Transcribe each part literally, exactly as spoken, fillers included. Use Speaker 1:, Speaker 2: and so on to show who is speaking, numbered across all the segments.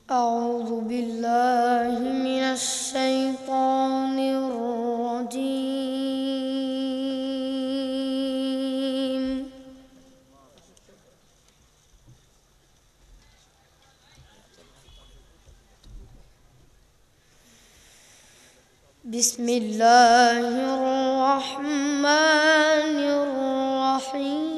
Speaker 1: أعوذ بالله من الشيطان الرجيم. بسم الله الرحمن الرحيم.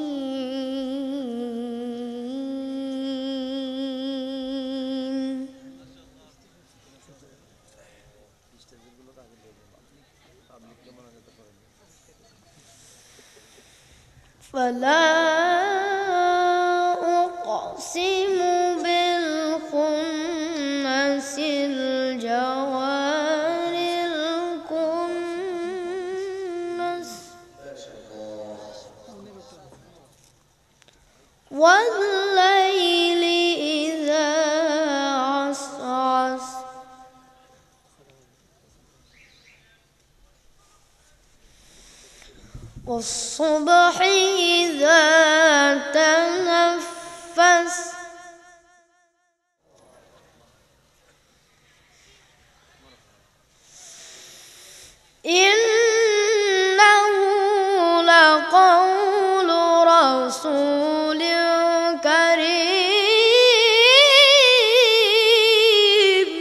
Speaker 1: فلا أقسم بالخنس الجوار الكنس والليل إذا عسعس والصبح إذا تنفس إنه لقول رسول كريم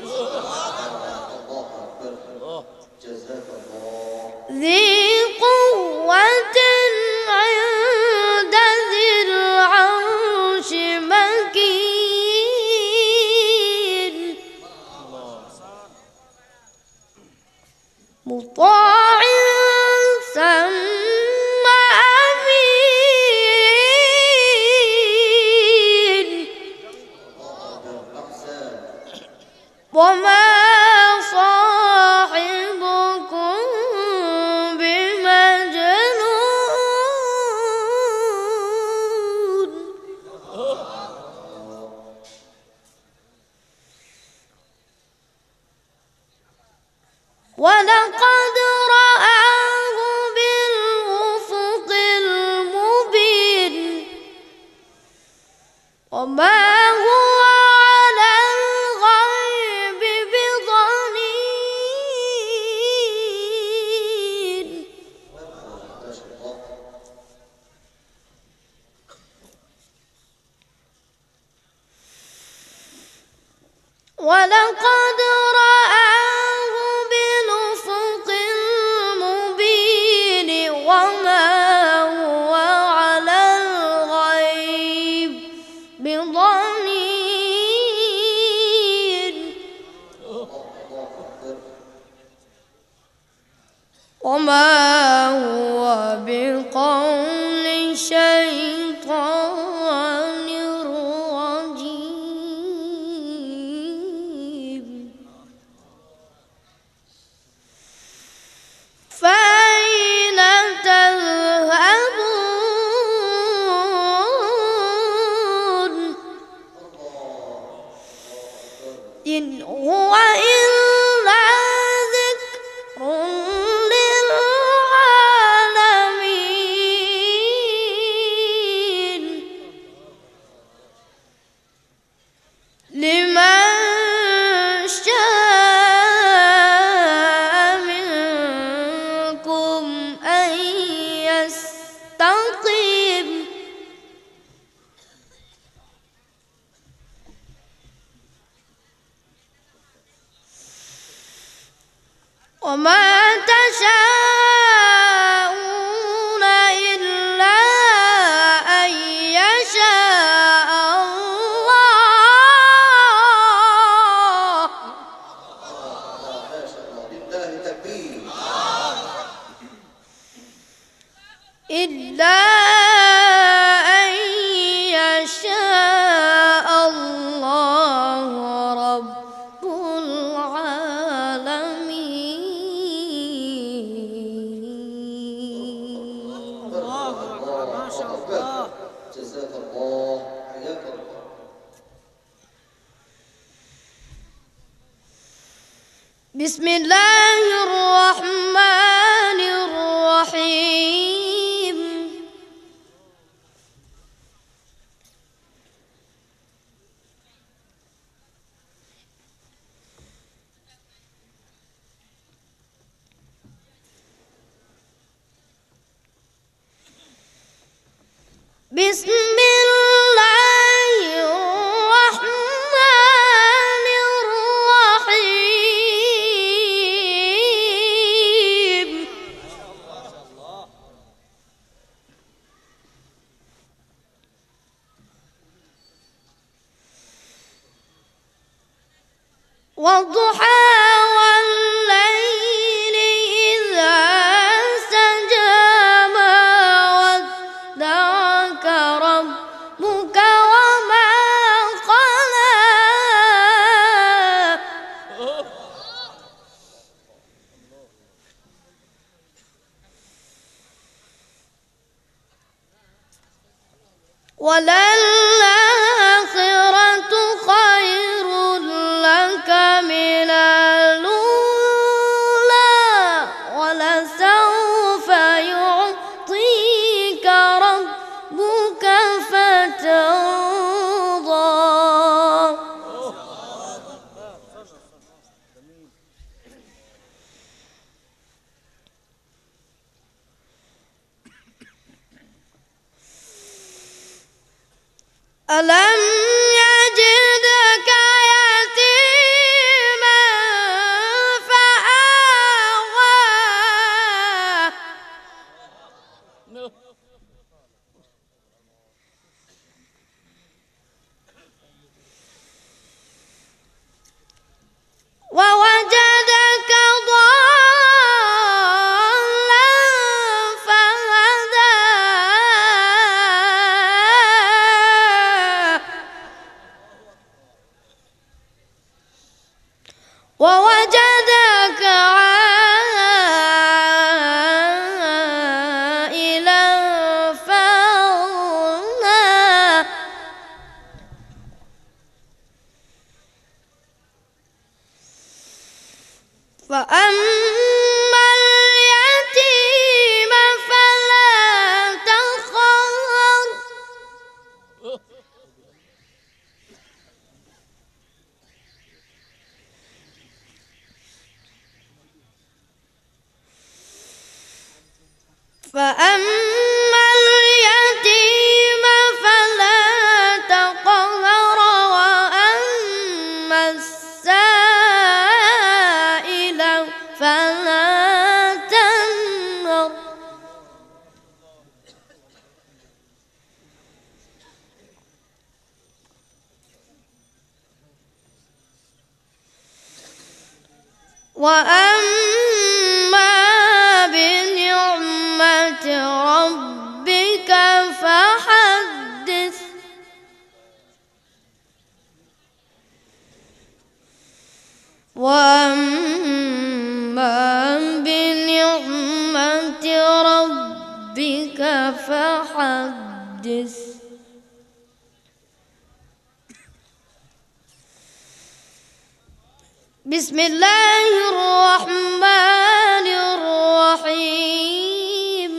Speaker 1: ذي قوة عند ذي العرش مكين مطاع ثم أمين وما صاحبكم بمجنون ولقد رآه بالأفق المبين وما هو على الغيب بضنين ولقد رآه بالأفق المبين وما هو على الغيب بضنين وما هو بقول شيطان رجيم فأين تذهبون إن هو إلا ذكر للعالمين لمن شاء منكم أن يستقيم وما تشاءون إلا أن يشاء الله إلا أن يشاء الله رب العالمين.
Speaker 2: الله أكبر ما شاء الله.
Speaker 3: جزاك الله حياك الله.
Speaker 1: بسم الله الرحمن الرحيم. بسم الله الرحمن الرحيم والضحى والليل إذا سجى ما ودعك ربك وما قلى وللآخرة خير لك من الأولى ولسوف يعطيك ربك فترضى ألم يجدك يتيما فآوى ووجدك ضالا فهدى ووجدك عائلا فأغنى فأما اليتيم فلا تقهر فأما اليتيم فلا تقهر وأما السائل فلا تنهر وأما بنعمة ربك فحدث وأما بنعمة ربك فحدث بسم الله الرحمن الرحيم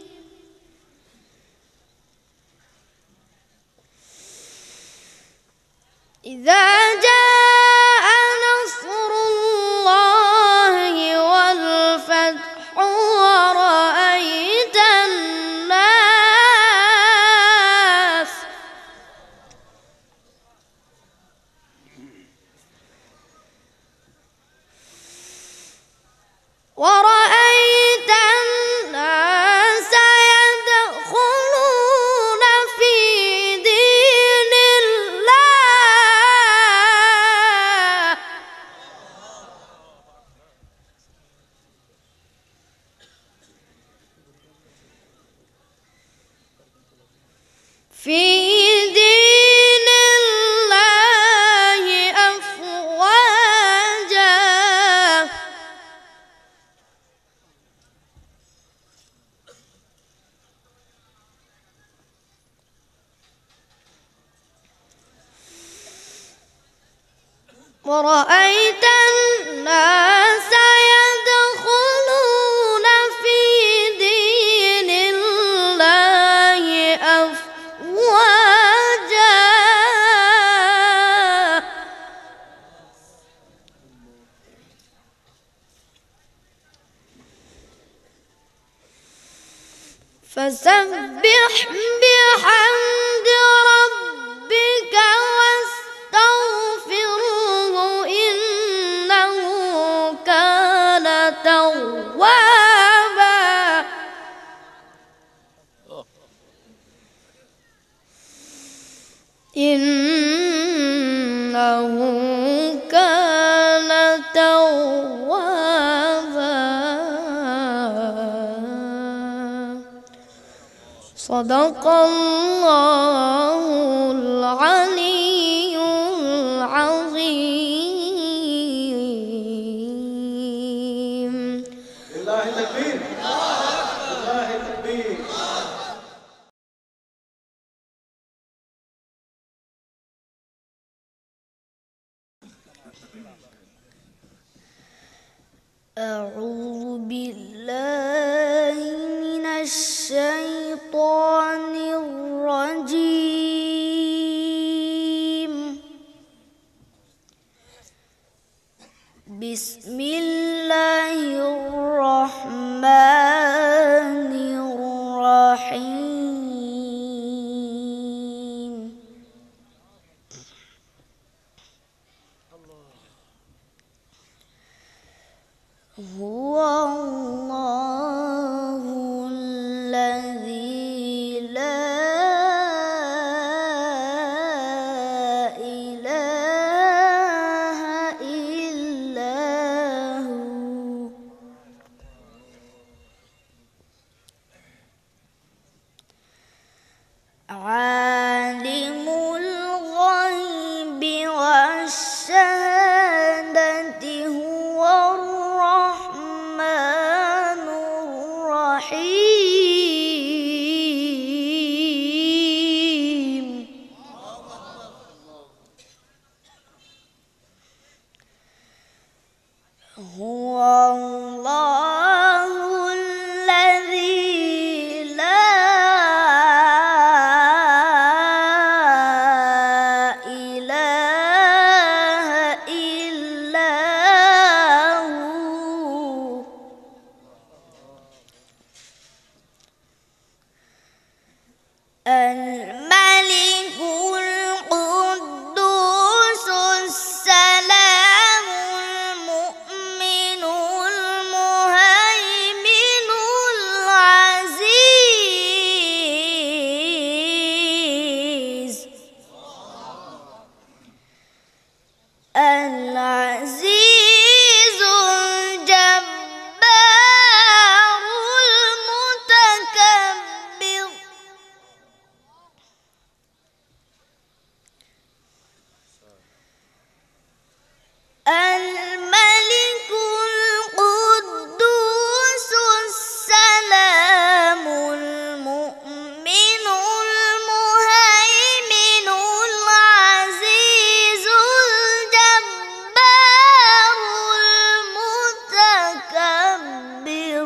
Speaker 1: إذا جاء نصر الله والفتح ورأيت الناس ورأيت الناس يدخلون في دين الله في دين الله أفواجا ورأيت الناس يدخلون في دين الله أفواجا فسبح بحمد إنه كان توابا. صدق الله العلي العظيم.
Speaker 2: لله التكبير. لله التكبير.
Speaker 1: أعوذ بالله من الشيطان الرجيم. بسم الله الرحمن الرحيم. هو الله الذي لا إله إلا هو. عالم الغيب والشهادة هو الرحمن الرحيم. هو الله الذي لا إله إلا هو. الملك القدوس السلام المؤمن المهيمن العزيز العزيز الجبار المتكبر. الملك القدوس السلام المؤمن المهيمن العزيز الجبار المتكبر.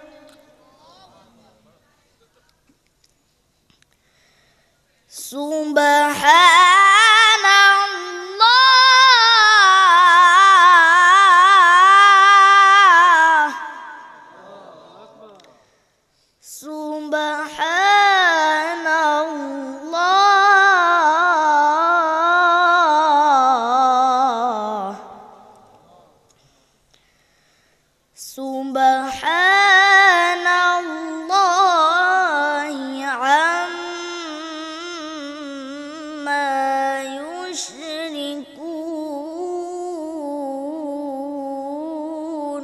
Speaker 1: سبحان الله. سبحان الله. سبحان الله عما يشركون.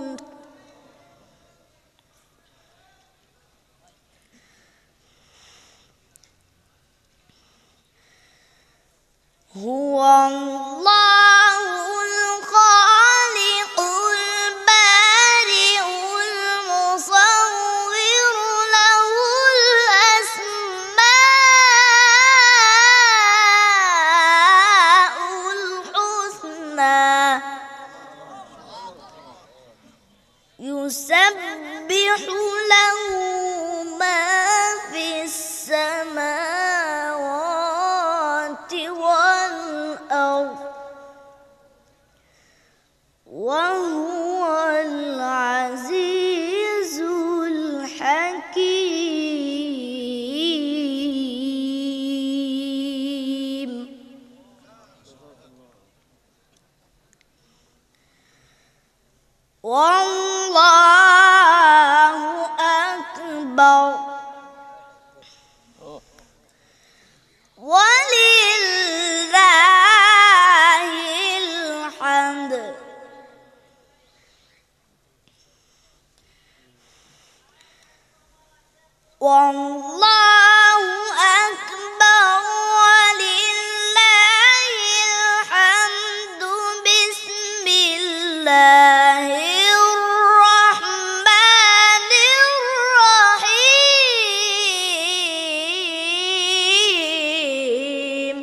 Speaker 1: هو الله الخالق البارئ المصور له الأسماء الحسنى. يسبح له ما في السماوات والأرض وهو العزيز الحكيم. والله والله أكبر ولله الحمد. بسم الله الرحمن الرحيم.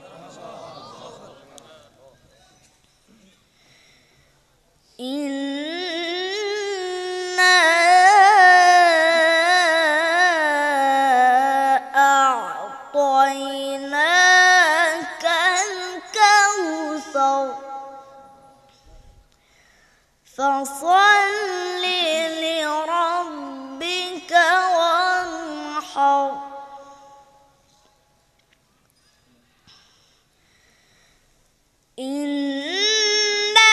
Speaker 1: إنا أعطيناك الكوثر فصل لربك وانحر. إنا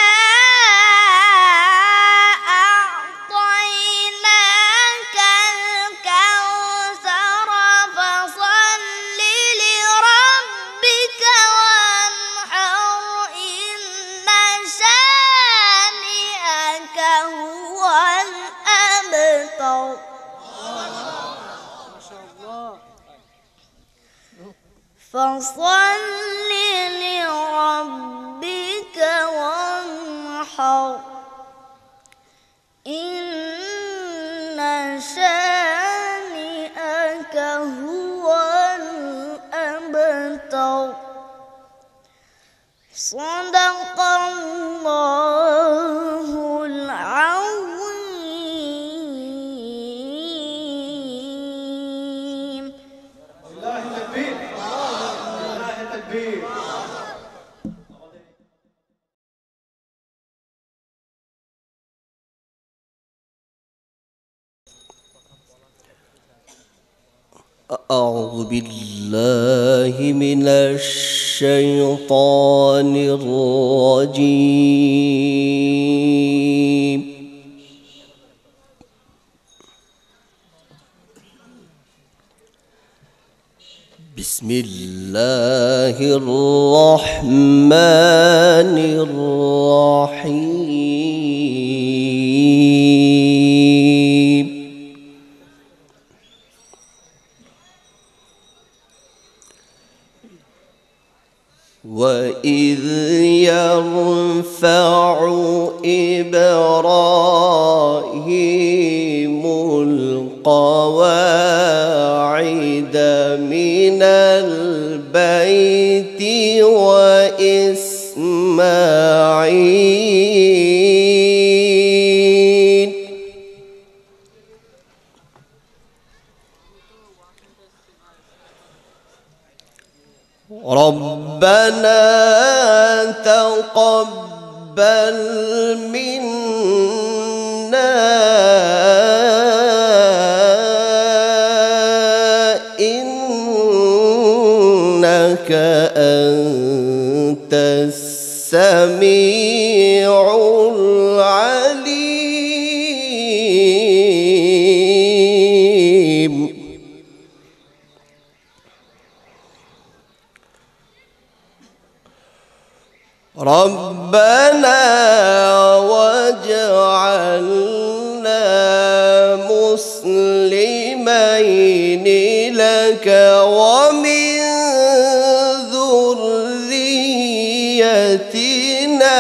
Speaker 1: أعطيناك الكوثر فصل لربك وانحر. إن شانئك هو الأبتر. فصل لربك وانحر. إن شانئك هو الأبتر. صدق الله العظيم.
Speaker 2: لله التكبير. لله التكبير.
Speaker 4: أعوذ بالله من الشيطان الرجيم. بسم الله الرحمن الرحيم. وإذ يرفع إبراهيم القواعد من البيت وإسماعيل ربنا تقبل منا إنك أنت السميع العليم. ربنا واجعلنا مسلمين لك ومن ذريتنا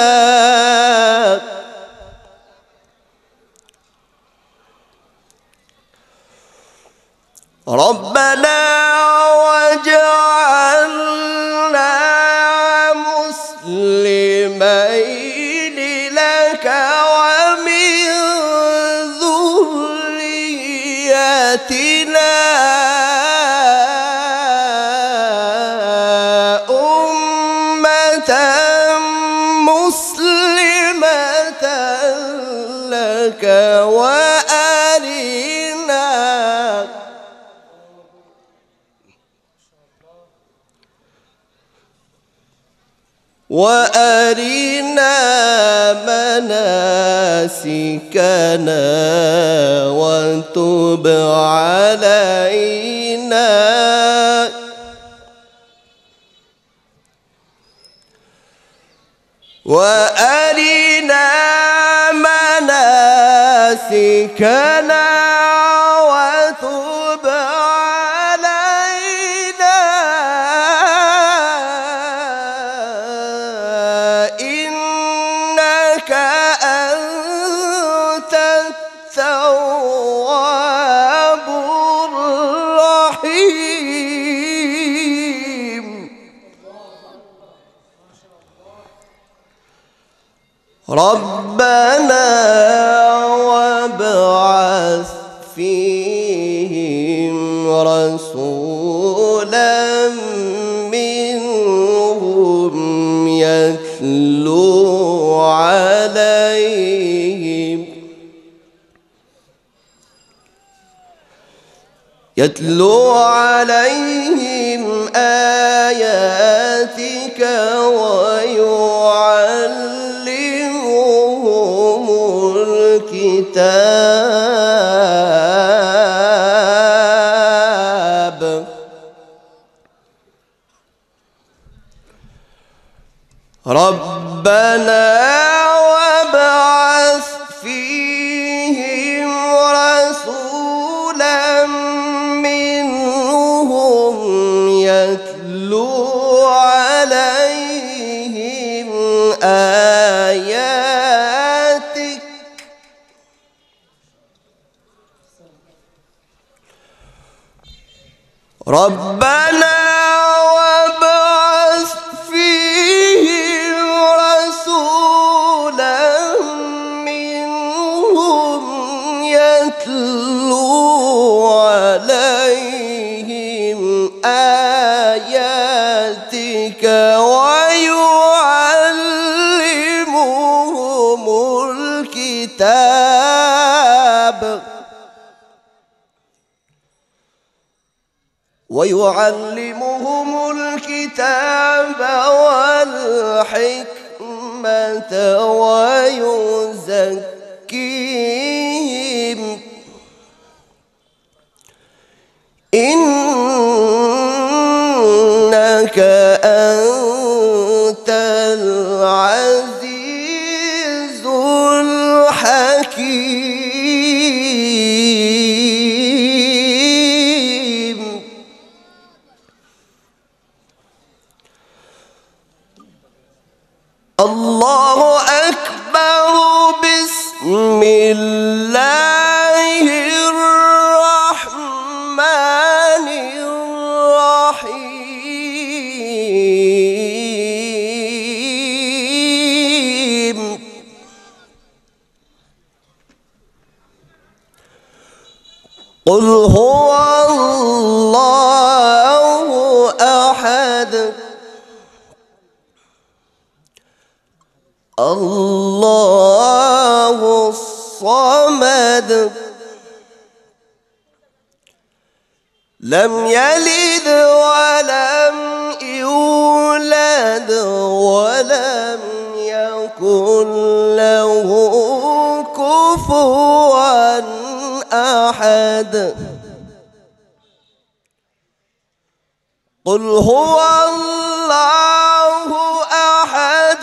Speaker 4: ربنا واجعلنا مسلمين لك ومن ذريتنا أمة مسلمة لك وأرنا وأرنا مناسكنا وتب علينا وأرنا مناسكنا وتب ربنا وابعث فيهم رسولا منهم يتلو عليهم يتلو عليهم آياتك ويعلمهم الكتاب ربنا وابعث فيهم رسولا منهم يتلو عليهم آياتك ربنا وابعث فيهم رسولا منهم يتلو عليهم آياتك ويعلمهم الكتاب ويعلمهم الكتاب والحكمة ويزكيهم إنك أنت العزيز الحكيم الله أكبر بسم الله الرحمن الرحيم قل هو الله أحد الله الصمد لم يلد ولم يولد ولم يكن له كفوا أحد قل هو الله أحد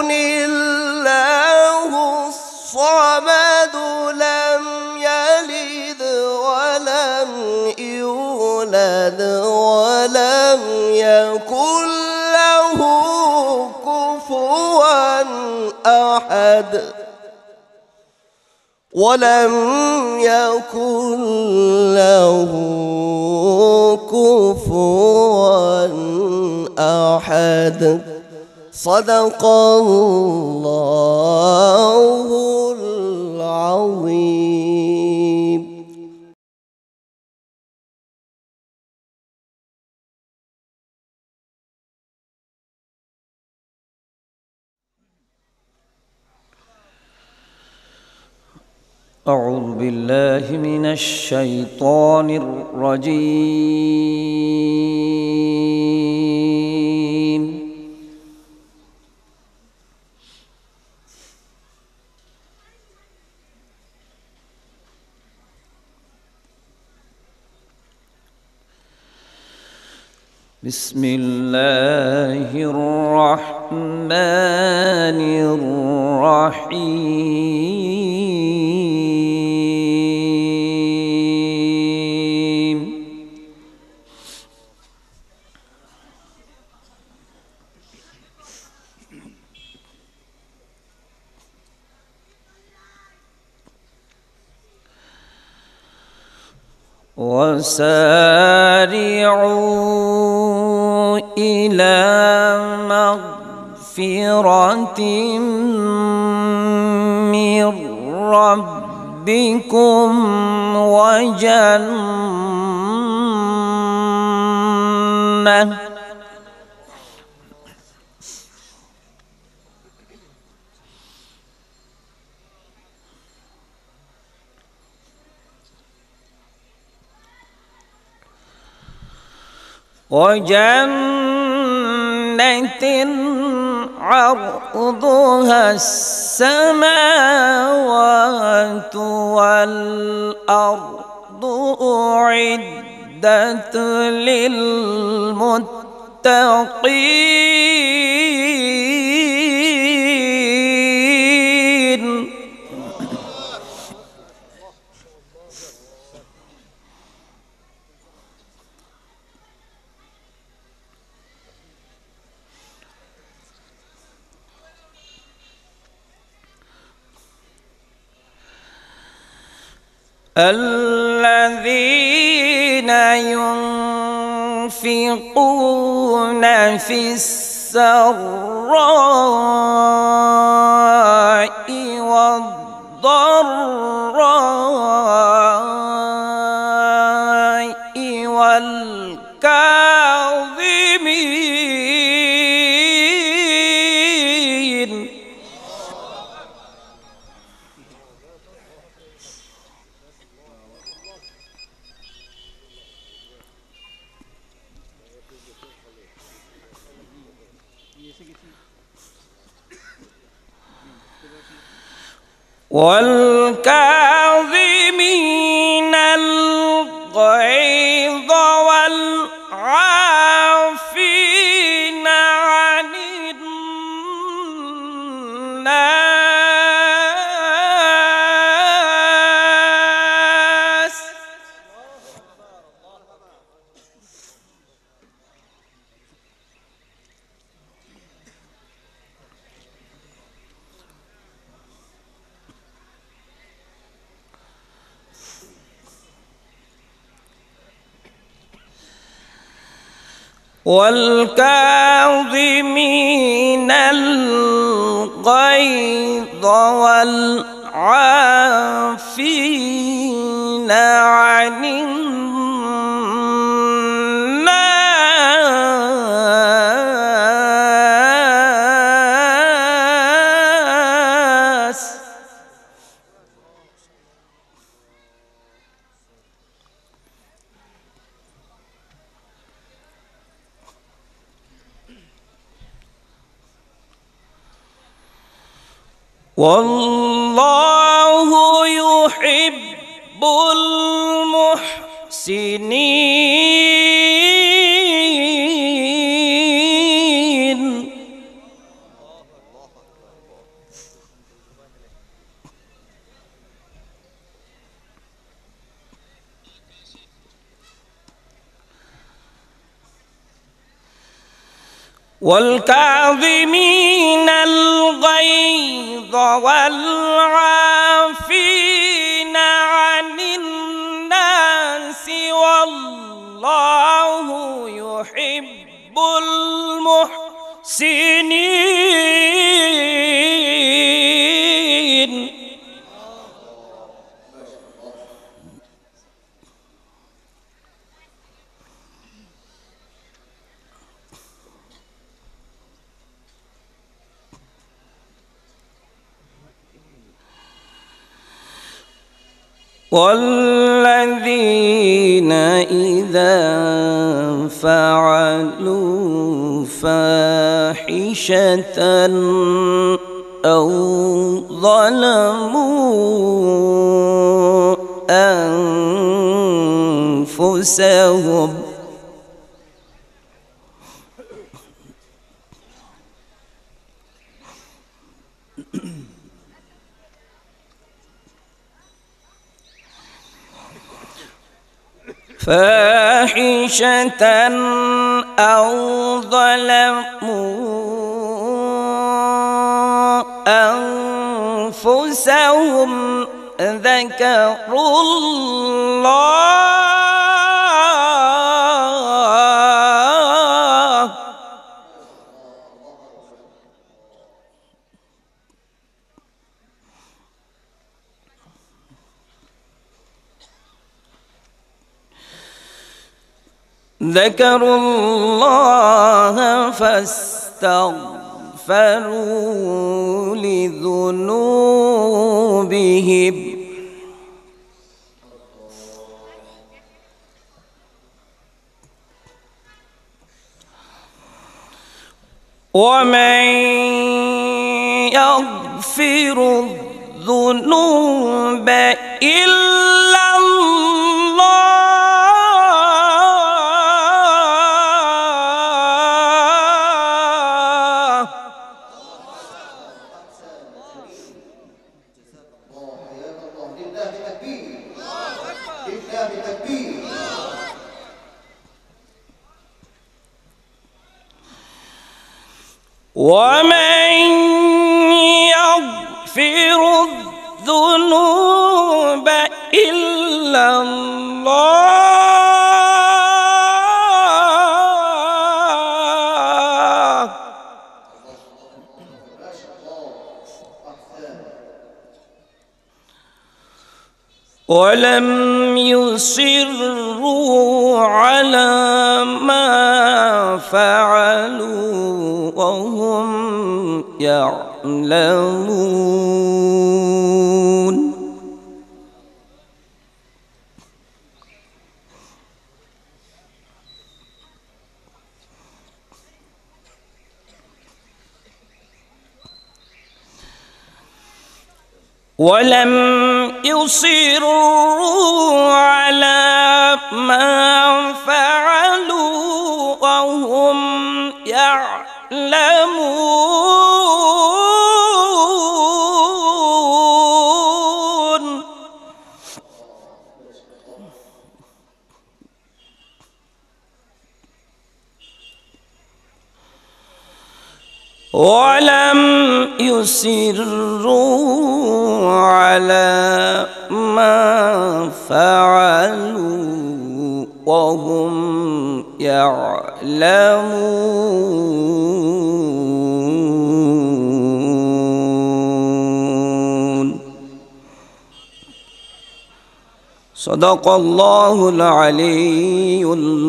Speaker 4: الله الصمد لم يلد ولم يولد ولم يكن له كفوا أحد ولم يكن له كفوا أحد صدق الله العظيم.
Speaker 5: أعوذ بالله من الشيطان الرجيم. بسم الله الرحمن الرحيم. وسارعوا إلى مغفرة مغفرة من ربكم وجنة وجنة عرضها السماوات والأرض أعدت للمتقين الذين ينفقون في السراء والضراء والكاظمين والكاظمين الغيظ والعافين عن الناس والكاظمين الغيظ والعافين عن الناس والله يحب المحسنين والكاظمين الغيظ والعافين عن الناس والله يحب المحسنين والذين إذا فعلوا فاحشة أو ظلموا أنفسهم فاحشة أو ظلموا أنفسهم ذكروا الله ذكروا الله فاستغفروا لذنوبهم ومن يغفر الذنوب إلا الله
Speaker 3: حياك الله. لله تكبير. لله تكبير.
Speaker 5: ومن يغفر الذنوب إلا الله ولم يصروا على ما فعلوا وهم يعلمون ولم يصروا على ما فعلوا وهم يعلمون ولم يصروا على ما فعلوا وهم يعلمون صدق الله العلي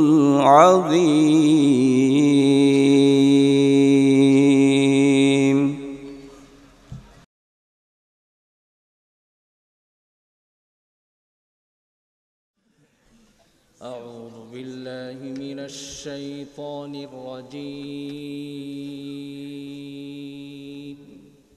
Speaker 5: العظيم.
Speaker 6: أعوذ بالله من الشيطان الرجيم.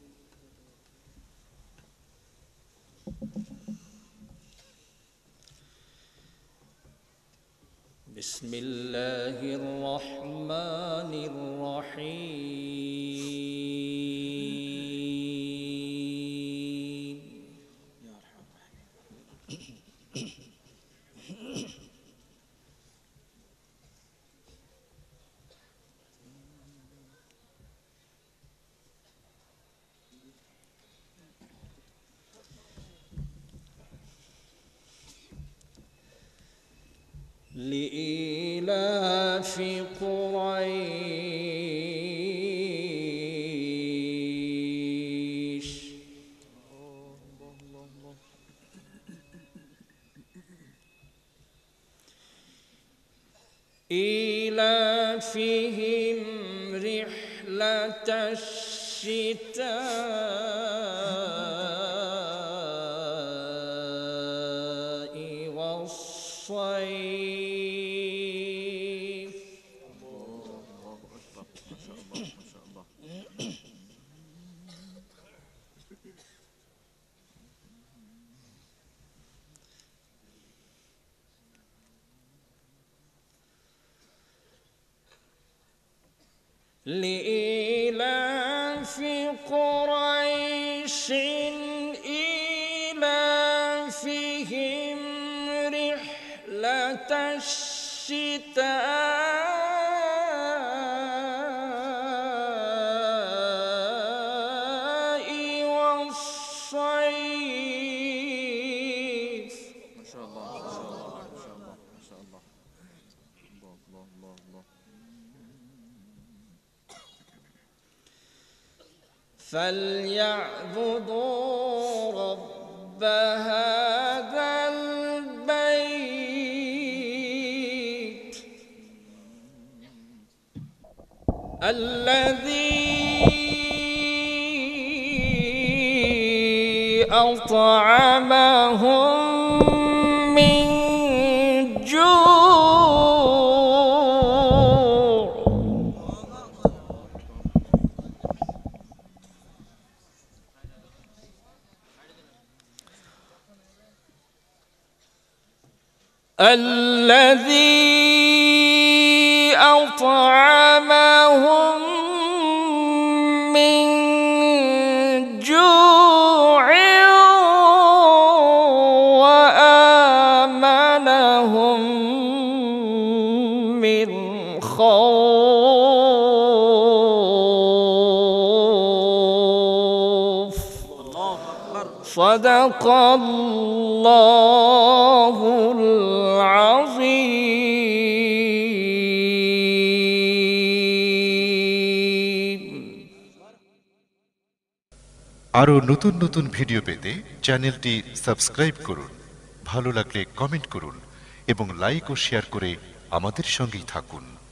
Speaker 6: بسم الله الرحمن الرحيم. لإيلاف قريش إيلافهم رحلة الشتاء والصيف. لإيلاف قريش إيلافهم رحلة الشتاء والصيف.
Speaker 7: ما شاء الله ما شاء الله ما شاء الله ما شاء الله. الله الله الله الله.
Speaker 6: فليعبدوا رب هذا البيت الذي أطعمهم من جوع الذي أطعمهم من جوع وآمنهم من خوف صدق الله العظيم
Speaker 8: আরো নতুন নতুন ভিডিও পেতে চ্যানেলটি সাবস্ক্রাইব করুন, ভালো লাগলে কমেন্ট করুন এবং লাইক ও শেয়ার করে আমাদের সঙ্গেই থাকুন।